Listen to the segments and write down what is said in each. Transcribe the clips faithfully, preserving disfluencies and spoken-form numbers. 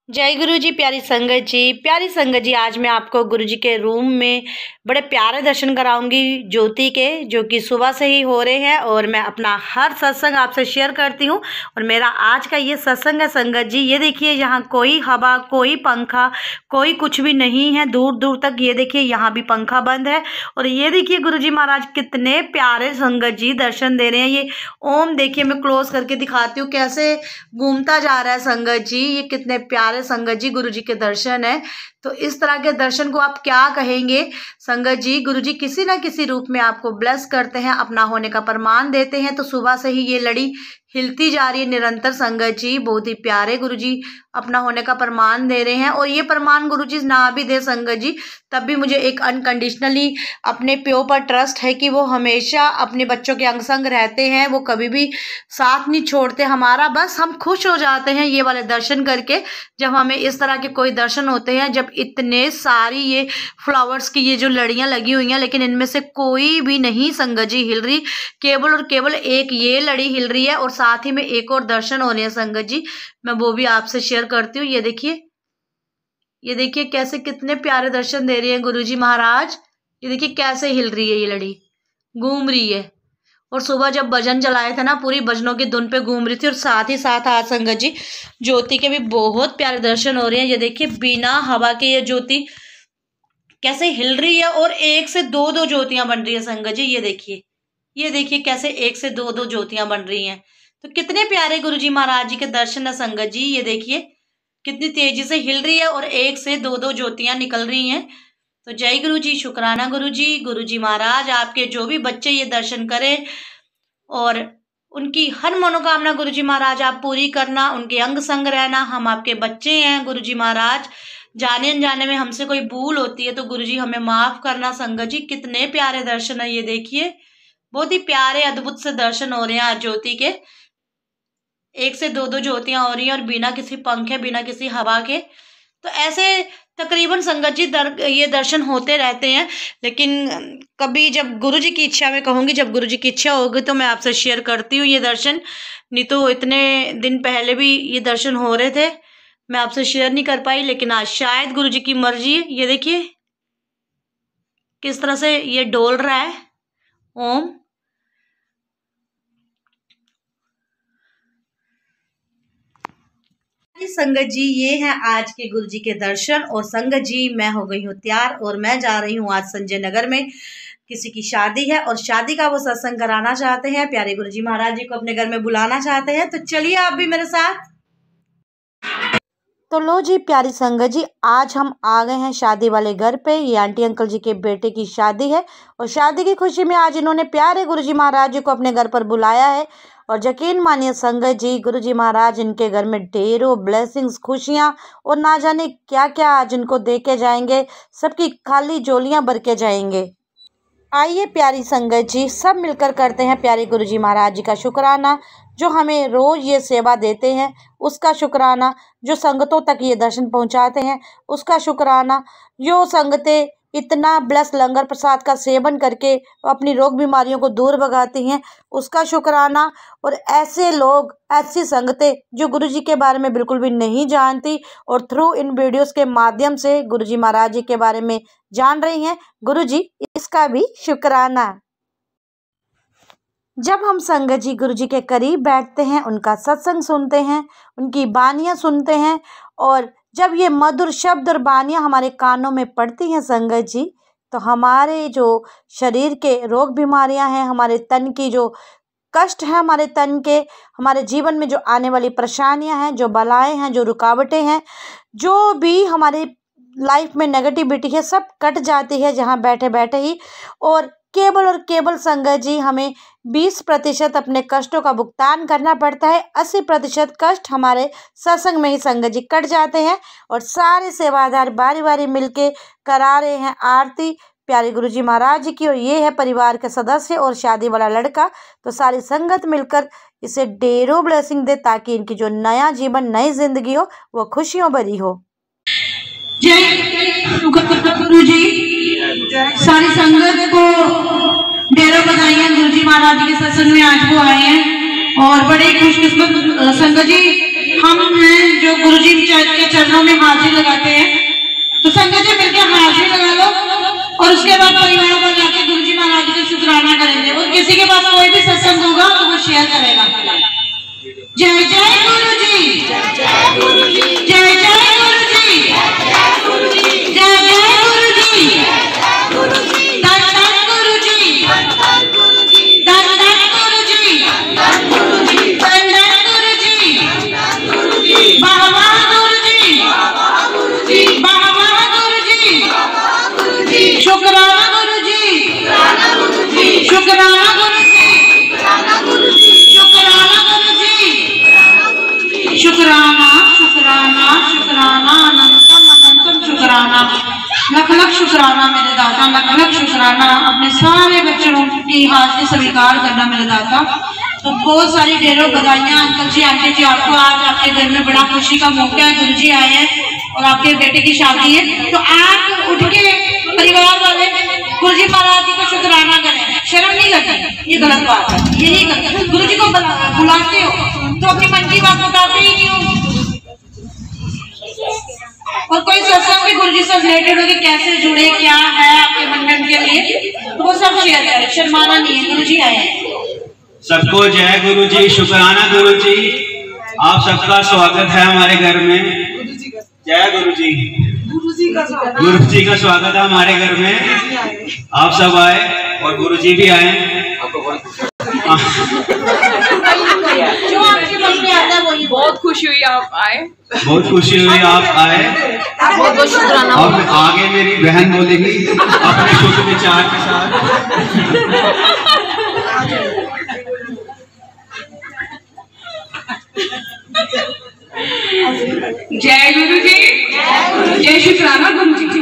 जय गुरु जी। प्यारी संगत जी, प्यारी संगत जी, आज मैं आपको गुरु जी के रूम में बड़े प्यारे दर्शन कराऊंगी ज्योति के, जो कि सुबह से ही हो रहे हैं। और मैं अपना हर सत्संग आपसे शेयर करती हूँ। और मेरा आज का ये सत्संग है संगत जी, ये देखिए यहाँ कोई हवा, कोई पंखा, कोई कुछ भी नहीं है दूर दूर तक। ये देखिए यहाँ भी पंखा बंद है। और ये देखिए गुरु जी महाराज कितने प्यारे संगत जी दर्शन दे रहे हैं। ये ओम देखिए, मैं क्लोज करके दिखाती हूँ कैसे घूमता जा रहा है संगत जी। ये कितने प्यारे संगत जी गुरु जी के दर्शन है। तो इस तरह के दर्शन को आप क्या कहेंगे संगत जी। गुरु जी किसी ना किसी रूप में आपको ब्लेस करते हैं, अपना होने का प्रमाण देते हैं। तो सुबह से ही ये लड़ी हिलती जा रही है निरंतर संगत जी। बहुत ही प्यारे गुरु जी अपना होने का प्रमाण दे रहे हैं। और ये प्रमाण गुरु जी ना भी दे संगत जी, तब भी मुझे एक अनकंडीशनली अपने प्यो पर ट्रस्ट है कि वो हमेशा अपने बच्चों के अंग संग रहते हैं। वो कभी भी साथ नहीं छोड़ते हमारा। बस हम खुश हो जाते हैं ये वाले दर्शन करके, जब हमें इस तरह के कोई दर्शन होते हैं, जब इतने सारी ये फ्लावर्स की ये जो लड़ियां लगी हुई हैं, लेकिन इनमें से कोई भी नहीं संगत जी हिल रही। केवल और केवल एक ये लड़ी हिल रही है। और साथ ही में एक और दर्शन होने हैं संगत जी, मैं वो भी आपसे शेयर करती हूँ। ये देखिए, ये देखिए कैसे कितने प्यारे दर्शन दे रहे हैं गुरु जी महाराज। ये देखिए कैसे हिल रही है, ये लड़ी घूम रही है। और सुबह जब भजन चलाए थे ना, पूरी भजनों की धुन पे घूम रही थी। और साथ ही साथ आज संगत जी ज्योति के भी बहुत प्यारे दर्शन हो रहे हैं। ये देखिए बिना हवा के ये ज्योति कैसे हिल रही है। और एक से दो दो ज्योतियां बन रही है संगत जी। ये देखिए, ये देखिए कैसे एक से दो दो ज्योतियां बन रही हैं। तो कितने प्यारे गुरु जी महाराज जी के दर्शन है संगत जी। ये देखिए कितनी तेजी से हिल रही है और एक से दो दो ज्योतियां निकल रही हैं। तो जय गुरु जी, शुक्राना गुरु जी। गुरु जी महाराज आपके जो भी बच्चे ये दर्शन करें और उनकी हर मनोकामना गुरु जी महाराज आप पूरी करना, उनके अंग संग रहना। हम आपके बच्चे हैं गुरु जी महाराज, जाने अनजाने में हमसे कोई भूल होती है तो गुरु जी हमें माफ करना संगत जी। कितने प्यारे दर्शन है, ये देखिए बहुत ही प्यारे अद्भुत से दर्शन हो रहे हैं आज ज्योति के। एक से दो दो ज्योतियां हो रही हैं और बिना किसी पंखे, बिना किसी हवा के। तो ऐसे तकरीबन संगत जी दर, ये दर्शन होते रहते हैं। लेकिन कभी जब गुरु जी की इच्छा, मैं कहूँगी जब गुरु जी की इच्छा होगी तो मैं आपसे शेयर करती हूँ ये दर्शन। नहीं तो इतने दिन पहले भी ये दर्शन हो रहे थे, मैं आपसे शेयर नहीं कर पाई। लेकिन आज शायद गुरु जी की मर्जी है। ये देखिए किस तरह से ये डोल रहा है ओम। संगत जी ये है आज के गुरु जी के दर्शन। और संगत जी मैं हो गई हूँ तैयार और मैं जा रही हूँ आज संजय नगर में। किसी की शादी है और शादी का वो सत्संग कराना चाहते हैं, प्यारे गुरु जी महाराज जी को अपने घर में बुलाना चाहते हैं। तो चलिए आप भी मेरे साथ। तो लो जी प्यारी संगत जी, आज हम आ गए हैं शादी वाले घर पे। ये आंटी अंकल जी के बेटे की शादी है और शादी की खुशी में आज इन्होंने प्यारे गुरु जी महाराज जी को अपने घर पर बुलाया है। और यकीन मानिए संगत जी, गुरु जी महाराज इनके घर में ढेरों ब्लेसिंग्स, खुशियाँ और ना जाने क्या क्या आज इनको दे के जाएंगे। सबकी खाली झोलियाँ भर के जाएंगे। आइए प्यारी संगत जी सब मिलकर करते हैं प्यारे गुरु जी महाराज जी का शुक्राना, जो हमें रोज़ ये सेवा देते हैं उसका शुक्राना, जो संगतों तक ये दर्शन पहुंचाते हैं उसका शुक्राना, जो संगतें इतना ब्लस लंगर प्रसाद का सेवन करके अपनी रोग बीमारियों को दूर भगाती हैं उसका शुक्राना। और ऐसे लोग, ऐसी संगतें जो गुरु जी के बारे में बिल्कुल भी नहीं जानती और थ्रू इन वीडियोस के माध्यम से गुरु जी महाराज जी के बारे में जान रही हैं, गुरु जी इसका भी शुक्राना। जब हम संगत जी गुरु जी के करीब बैठते हैं, उनका सत्संग सुनते हैं, उनकी बानियाँ सुनते हैं, और जब ये मधुर शब्द और बानियाँ हमारे कानों में पड़ती हैं संगत जी, तो हमारे जो शरीर के रोग बीमारियां हैं, हमारे तन की जो कष्ट है, हमारे तन के, हमारे जीवन में जो आने वाली परेशानियां हैं, जो बलाएं हैं, जो रुकावटें हैं, जो भी हमारी लाइफ में नेगेटिविटी है, सब कट जाती है जहाँ बैठे बैठे ही। और केवल और केवल संगत जी हमें बीस प्रतिशत अपने कष्टों का भुगतान करना पड़ता है। अस्सी प्रतिशत कष्ट हमारे सत्संग में ही संगत जी कट जाते हैं। और सारे सेवादार बारी बारी मिलके करा रहे हैं आरती प्यारे गुरु जी महाराज जी की। और ये है परिवार के सदस्य और शादी वाला लड़का। तो सारी संगत मिलकर इसे ढेरों ब्लेसिंग दे, ताकि इनकी जो नया जीवन, नई जिंदगी हो वो खुशियों भरी हो। जय गुरु जी। सारी संगत को ढेरों बधाइयाँ। गुरु जी महाराज जी के सत्संग में आज वो आए हैं और बड़े खुशकिस्मत संगत जी हम हैं जो गुरु जी के चरणों चरणों में हाजिरी लगाते हैं। तो संगत जी मिलकर हाजिरी लगा लो और उसके बाद परिवार पर जाके गुरु जी महाराज जी का शुक्राना करेंगे। और किसी के पास कोई भी सत्संग होगा तो वो शेयर करेगा। जय जय गुरु जी, जय जय गुरु जी, जय जय गुरु जी, जय जय गुरु जी, धन धन गुरु जी, धन धन गुरु जी, धन धन गुरु जी, धन धन गुरु जी, वाह वाह गुरु जी, वाह वाह गुरु जी, शुक्राना गुरु जी, शुक्राना गुरु जी, शुक्राना गुरु जी, शुक्राना गुरु जी, शुक्राना शुक्राना शुक्राना अनंतम अनंतम शुक्राना, लख लख शुक्राना मेरे दाता, लख लख शुक्राना। अपने सारे बच्चों की हाजिरी स्वीकार करना मेरे दाता। तो बहुत सारी ढेरों बधाइयां अंकल जी, आंटी जी, आपको आज आपके घर में बड़ा खुशी का मौका है। गुरु जी आए हैं और आपके बेटे की शादी है, तो आप उठ के परिवार वाले गुरु जी महाराज जी को शुक्राना करें। शर्म नहीं लगती, ये गलत बात है, ये नहीं करते। गुरु जी को बुलाते हो तो अपनी मन की बात बताते ही नहीं हो। और कोई सत्संग भी गुरु जी से रिलेटेड हो कि कैसे जुड़े, क्या है आपके मंडन के लिए, तो वो सब शेयर करें, शर्माना नहीं है। गुरु जी आए हैं। सबको जय गुरु जी, शुक्राना गुरु जी। आप सबका स्वागत है हमारे घर में। जय गुरु जी, गुरु जी का स्वागत है हमारे घर में। आप सब आए और गुरु जी भी आए। जो आपके मन में आता है वही। बहुत खुशी हुई आप आए, बहुत खुशी हुई आप आए। बहुत बहुत शुक्राना। और आगे मेरी बहन बोलेगी अपने शुभ विचार के साथ। जय गुरु जी, जय शुक्राना गुरु जी।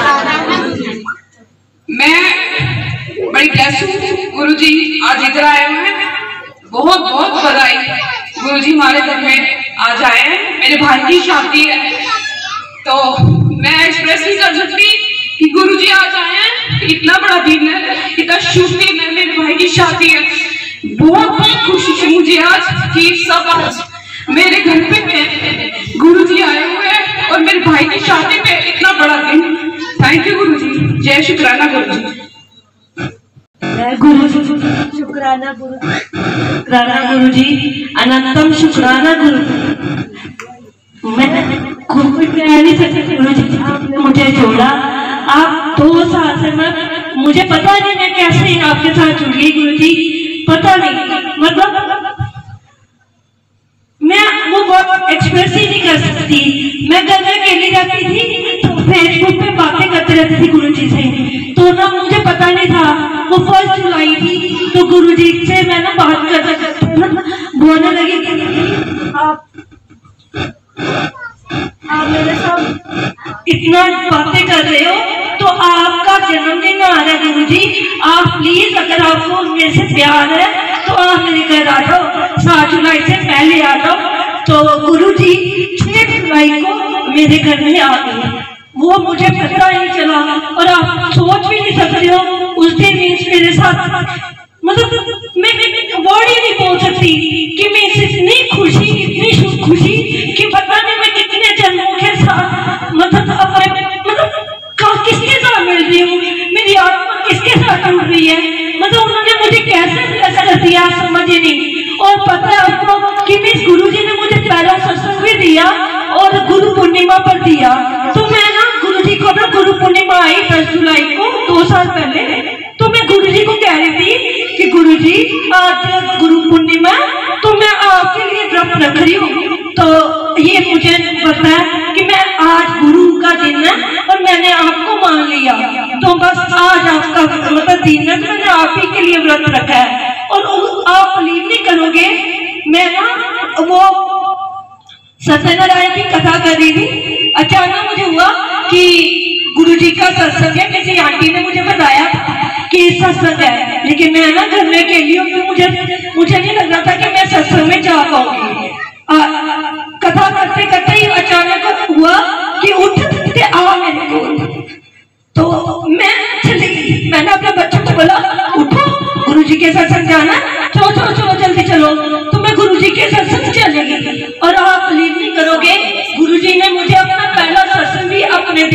मैं बड़ी ब्लेस्ड हूँ, गुरु जी आज इधर आए हुए हैं। बहुत बहुत बधाई, गुरु जी हमारे घर में आज आए हैं। मेरे भाई की शादी है, तो मैं एक्सप्रेस नहीं कर सकती कि गुरु जी आज आए हैं। इतना बड़ा दिन है, इतना शुभ दिन है, मेरे भाई की शादी है। बहुत बहुत खुशी है मुझे आज कि सब आज मेरे घर पे में गुरु जी आए हुए हैं और मेरे भाई की शादी पे इतना बड़ा दिन। थैंक यू गुरु जी, जय शुक्राना गुरु जी। गुरु जी शुक्राना गुरु, शुक्राना गुरु जी, अनंतम शुक्राना गुरु। मैं खुद कह नहीं सकती गुरु जी, आपने मुझे जोड़ा। आप दो साल से मैं मुझे पता नहीं मैं कैसे आपके साथ जुड़ी गुरु जी, पता नहीं। मतलब मैं वो बहुत एक्सप्रेस ही नहीं कर सकती। मैं घर में अकेली रहती थी तो फेसबुक पे बातें करते रहती थी गुरु जी से, तो ना मुझे पता नहीं था। वो फर्स्ट जुलाई थी तो गुरु जी से मैं ना बात करते करते बोलने लगी कि आप आप मेरे साथ इतना बातें कर रहे हो तो आपका जन्मदिन आ रहा है गुरु जी, आप प्लीज अगर आपको मेरे से प्यार है तो आप मेरे घर आ जाओ, सात जुलाई से पहले आ जाओ। तो गुरु जी छह जुलाई को मेरे घर में आ गए, वो मुझे पता ही नहीं चला। और आप सोच भी नहीं सकते हो उस दिन मेरे साथ, मतलब मैं वर्ड ही नहीं बोल सकती कि मैं इतनी खुशी, इतनी खुशी कि पता नहीं मैं कितने जन्मों के साथ मतलब मतलब किसके साथ मिल रही हूँ, मेरी आत्मा किसके साथ जुड़ रही है। मतलब उन्होंने मुझे कैसे ऐसा कर दिया समझ ही नहीं। और पता है आपको कि मिस गुरु जी ने मुझे पहला सत्संग भी दिया और गुरु पूर्णिमा पर दिया। तो मैं ना गुरु जी को ना गुरु पूर्णिमा आई दस जुलाई को दो साल पहले, तो मैं गुरु जी को कह रही थी कि गुरु जी आज गुरु पूर्णिमा तो मैं आपके लिए व्रत रख रही हूँ। तो ये मुझे पता है कि मैं आज गुरु का दिन है और मैंने आपको मान लिया, तो बस आज आपका मतलब दिन है, मैंने आप ही के लिए व्रत रखा है। और आप बिलीव नहीं करोगे, मैं ना वो सत्यनारायण की कथा कर रही थी, अचानक मुझे हुआ कि गुरु जी का सत्संग है। किसी आंटी ने मुझे बताया कि सत्संग है, लेकिन मैं ना घर में अकेली हूँ, मुझे मुझे नहीं लग रहा था कि मैं सत्संग में जा पाऊंगी। कथा करते करते ही अचानक हुआ कि उठ के आ मेरे को, तो मैं चली गई। मैंने अपने बच्चों को बोला उठो गुरु जी के सत्संग जाना, चलो चलो चलो जल्दी चलो। तो मैं गुरु जी के सत्संग चली गई और आप बिलीव नहीं करोगे, गुरु जी ने मुझे अपना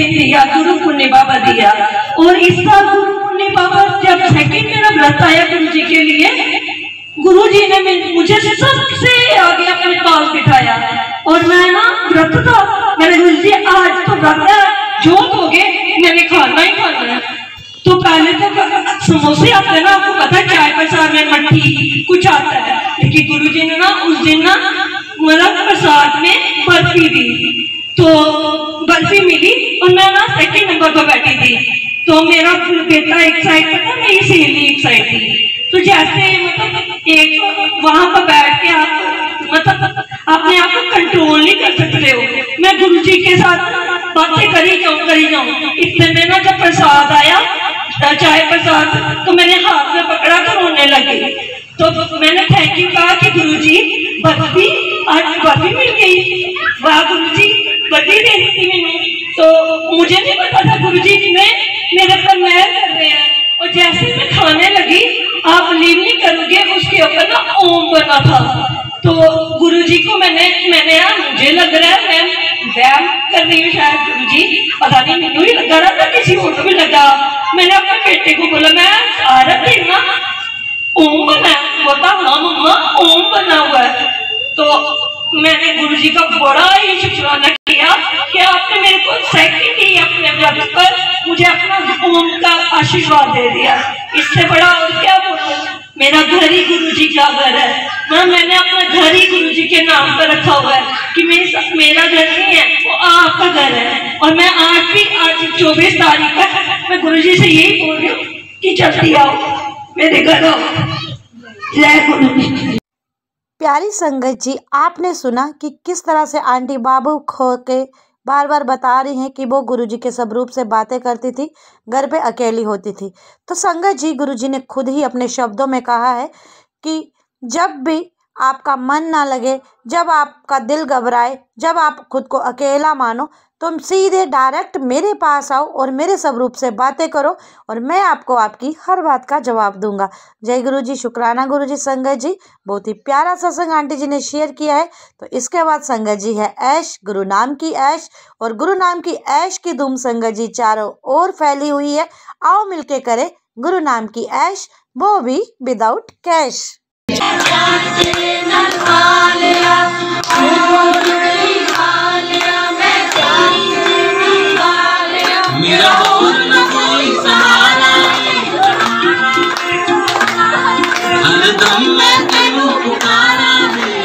दिन दिया, गुरु पुण्य बाबा दिया। और इस बार गुरु पुण्य बाबा जब सेकंड मेरा व्रत आया गुरु जी के लिए, गुरु जी ने मुझे सबसे आगे अपने पास बिठाया और मैं ना व्रत था, मैंने गुरु जी आज तो व्रत है, जो दोगे मैंने खाना ही खाना है। तो पहले तो समोसे आते हैं ना, आपको पता है चाय प्रसाद में मट्ठी कुछ आता है, लेकिन गुरु जी ने ना उस दिन ना मतलब प्रसाद में बर्फी दी, तो बर्फी मिली और मैं ना सेकंड नंबर पर बैठी थी। तो मेरा बेटा एक साइड पर था, मेरी सहेली एक साइड थी। तो जैसे मतलब एक वहां पर बैठ के आप मतलब अपने आप को कंट्रोल नहीं कर सकते हो, मैं गुरु जी के साथ बातें करी जाऊं करी जाऊं इतने में ना जब प्रसाद आया चाय प्रसाद, तो मैंने हाथ में पकड़ा कर रोने लगी। तो मैंने थैंक यू कहा कि गुरु जी बर्फी आज बर्फी मिल गई, वाह गुरु जी बर्फी दे दी थी मैंने। तो मुझे नहीं पता था गुरु जी ने मेरे पर मेहर कर रहे हैं। और जैसे मैं खाने लगी, आप बिलीव नहीं करोगे, उसके ऊपर ना ओम बना था। तो गुरु जी को मैंने मैंने यार मुझे लग रहा है मैं व्यायाम कर रही हूँ शायद, गुरु जी पता नहीं, मैनू ही लगा रहा था, किसी और को भी लगा। मैंने अपने बेटे को बोला मैं सारा दिन ना ओम बना, बोलता हाँ मम्मा ओम बना हुआ है। तो मैंने गुरु जी का बड़ा ही शुक्राना किया कि आपने मेरे को सेकंड ही अपने व्रत पर मुझे अपना ओम का आशीर्वाद दे दिया। इससे बड़ा और क्या बोलूं, मेरा घर ही गुरु जी का घर है ना, मैंने अपना घर ही गुरु जी के नाम पर रखा हुआ है कि मेरे मेरा घर नहीं है, वो आपका घर है। और मैं आज भी आज चौबीस तारीख का मैं गुरु जी से यही बोल रही हूँ कि जल्दी आओ मेरे घर आओ। जय गुरु जी। प्यारी संगत जी, आपने सुना कि किस तरह से आंटी बाबू खो के बार बार बता रही हैं कि वो गुरुजी के स्वरूप से बातें करती थी, घर पे अकेली होती थी। तो संगत जी, गुरुजी ने खुद ही अपने शब्दों में कहा है कि जब भी आपका मन ना लगे, जब आपका दिल घबराए, जब आप खुद को अकेला मानो, तुम सीधे डायरेक्ट मेरे पास आओ और मेरे स्वरूप से बातें करो और मैं आपको आपकी हर बात का जवाब दूंगा। जय गुरु जी, शुक्राना गुरु जी। संगत जी, बहुत ही प्यारा सत्संग आंटी जी ने शेयर किया है। तो इसके बाद संगत जी है ऐश, गुरु नाम की ऐश, और गुरु नाम की ऐश की धूम संगत जी चारों ओर फैली हुई है। आओ मिलके करें गुरु नाम की ऐश, वो भी विदाउट कैश। मेरा और न कोई सहारा हरदम मैं तेनू पुकारा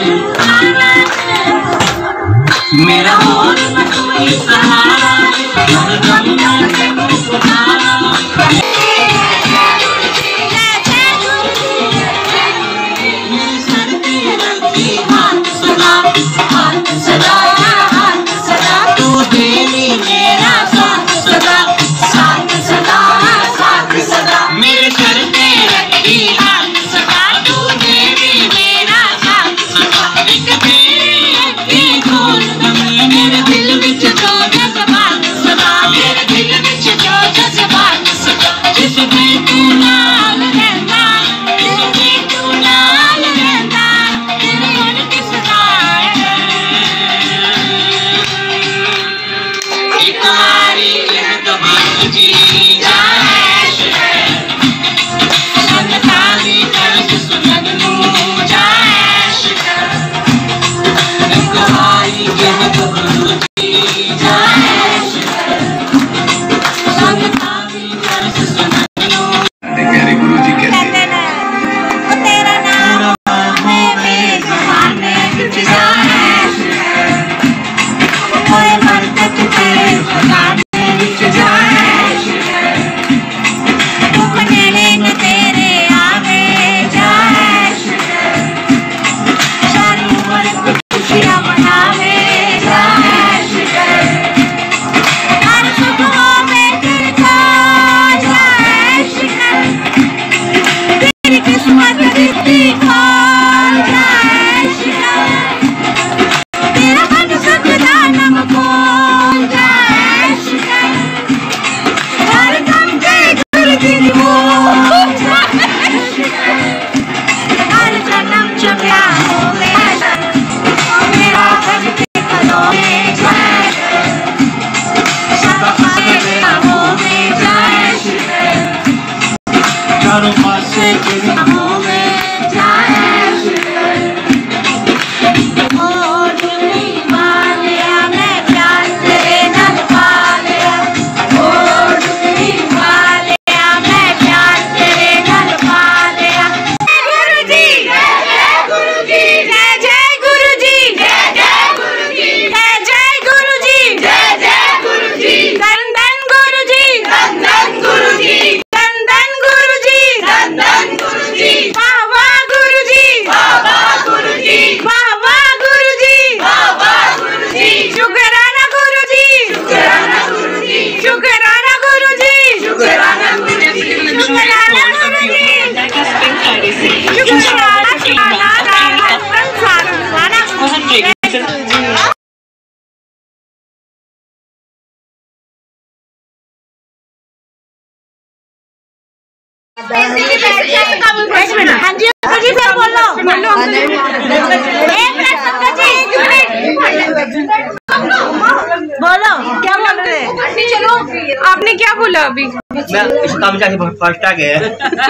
मेरा और न कोई सहारा हरदम मैं तेनू पुकारा। सदा हाथ सदा हाथ सदा चारों पासे तेरे नामों में जाए हाँ जी जी फिर बोलो बोलो बोलो क्या बोल रहे हैं? चलो आपने क्या बोला अभी? मैं इस काम जाके फर्स्ट आ गया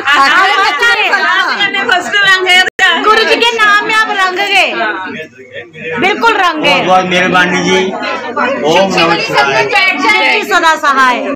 गुरु जी के नाम में आप रंग गए, बिल्कुल रंग गए। बहुत मेहरबानी जी। ओम नमः शिवाय। सदा सहाय।